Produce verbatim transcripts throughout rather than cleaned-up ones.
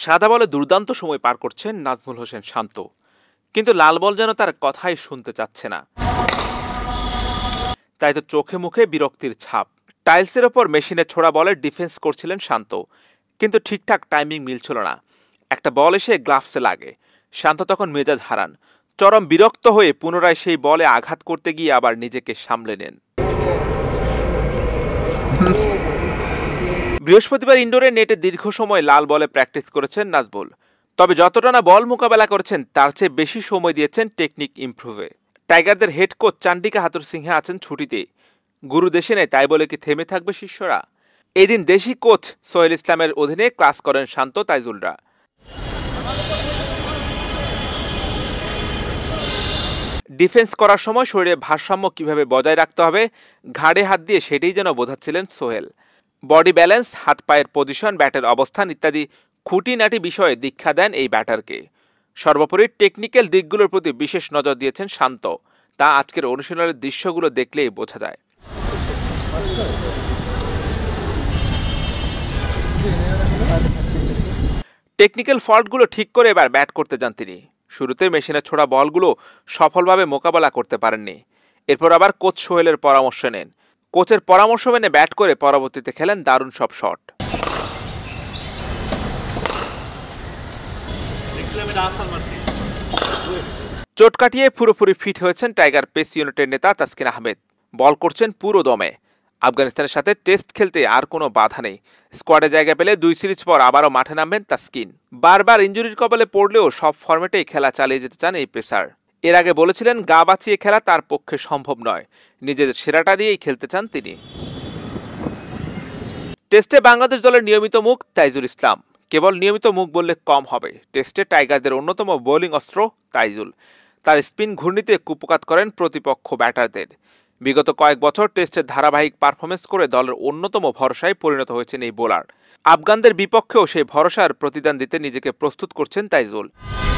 সাদা বলে দুর্দান্ত সময় পার করছেন নাজমুল হোসেন শান্ত, কিন্তু লাল বল যেন তার কথাই শুনতে চাচ্ছে না। তাই তো চোখে মুখে বিরক্তির ছাপ। টাইলসের ওপর মেশিনে ছোড়া বলে ডিফেন্স করছিলেন শান্ত, কিন্তু ঠিকঠাক টাইমিং মিলছিল না। একটা বল এসে গ্লাভসে লাগে। শান্ত তখন মেজাজ হারান। চরম বিরক্ত হয়ে পুনরায় সেই বলে আঘাত করতে গিয়ে আবার নিজেকে সামলে নেন। বৃহস্পতিবার ইনডোরে নেটে দীর্ঘ সময় লাল বলে প্র্যাকটিস করেছেন নাজমুল। তবে যতটা না বল মোকাবেলা করেছেন তার চেয়ে বেশি সময় দিয়েছেন টেকনিক ইমপ্রুভে। টাইগারদের head coach Chandika Hathurusingha আছেন ছুটিতে। গুরু দেশে নেই, তাই বলে কি থেমে থাকবে শিষ্যরা? এদিন দেশি কোচ সোহেল ইসলামের অধীনে ক্লাস করেন শান্ত তাইজুলরা। ডিফেন্স করার সময় শরীরে ভারসাম্য কিভাবে বজায় রাখতে হবে ঘাড়ে হাত দিয়ে সেটাই যেন বোঝাচ্ছিলেন সোহেল। বডি ব্যালেন্স, হাত পায়ের পজিশন, ব্যাটের অবস্থান ইত্যাদি খুঁটিনাটি বিষয়ে দীক্ষা দেন এই ব্যাটারকে। সর্বোপরি টেকনিক্যাল দিকগুলোর প্রতি বিশেষ নজর দিয়েছেন শান্ত। তা আজকের অনুশীলনের দৃশ্যগুলো দেখলেই বোঝা যায়। টেকনিক্যাল ফল্টগুলো ঠিক করে এবার ব্যাট করতে যান তিনি। শুরুতে মেশিনে ছোড়া বলগুলো সফলভাবে মোকাবেলা করতে পারেননি। এরপর আবার কোচ সোহেলের পরামর্শ নেন। কোচের পরামর্শ মেনে ব্যাট করে পরবর্তীতে খেলেন দারুণ সব শট। চোট কাটিয়ে পুরোপুরি ফিট হয়েছেন টাইগার পেস ইউনিটের নেতা তাসকিন আহমেদ। বল করছেন পুরো দমে। আফগানিস্তানের সাথে টেস্ট খেলতে আর কোনো বাধা নেই। স্কোয়াডে জায়গা পেলে দুই সিরিজ পর আবারও মাঠে নামবেন তাসকিন। বারবার ইনজুরির কবলে পড়লেও সব ফরম্যাটেই খেলা চালিয়ে যেতে চান এই পেসার। এর আগে বলেছিলেন গা বাঁচিয়ে খেলা তার পক্ষে সম্ভব নয়, নিজের সেরাটা দিয়েই খেলতে চান তিনি। টেস্টে বাংলাদেশ দলের নিয়মিত মুখ তাইজুল ইসলাম। কেবল নিয়মিত মুখ বললে কম হবে। টেস্টে টাইগারদের অন্যতম বোলিং অস্ত্র তাইজুল। তার স্পিন ঘূর্ণিতে কুপকাত করেন প্রতিপক্ষ ব্যাটারদের। বিগত কয়েক বছর টেস্টের ধারাবাহিক পারফরমেন্স করে দলের অন্যতম ভরসায় পরিণত হয়েছেন এই বোলার। আফগানদের বিপক্ষেও সেই ভরসার প্রতিদান দিতে নিজেকে প্রস্তুত করছেন তাইজুল।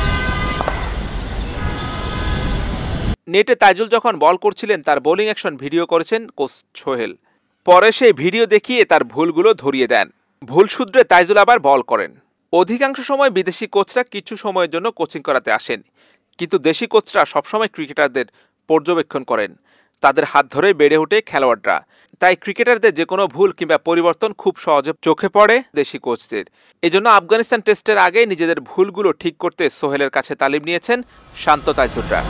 নেটে তাইজুল যখন বল করছিলেন তার বোলিং অ্যাকশন ভিডিও করেছেন কোচ সোহেল। পরে সেই ভিডিও দেখিয়ে তার ভুলগুলো ধরিয়ে দেন। ভুল শুধরে তাইজুল আবার বল করেন। অধিকাংশ সময় বিদেশি কোচরা কিছু সময়ের জন্য কোচিং করাতে আসেন, কিন্তু দেশি কোচরা সবসময় ক্রিকেটারদের পর্যবেক্ষণ করেন। তাদের হাত ধরে বেড়ে ওঠে খেলোয়াড়রা। তাই ক্রিকেটারদের যে কোনো ভুল কিংবা পরিবর্তন খুব সহজে চোখে পড়ে দেশি কোচদের। এজন্য আফগানিস্তান টেস্টের আগে নিজেদের ভুলগুলো ঠিক করতে সোহেলের কাছে তালিম নিয়েছেন শান্ত তাইজুলরা।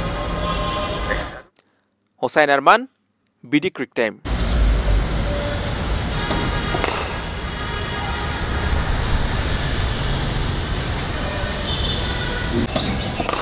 Hossain Arman, BD cric time.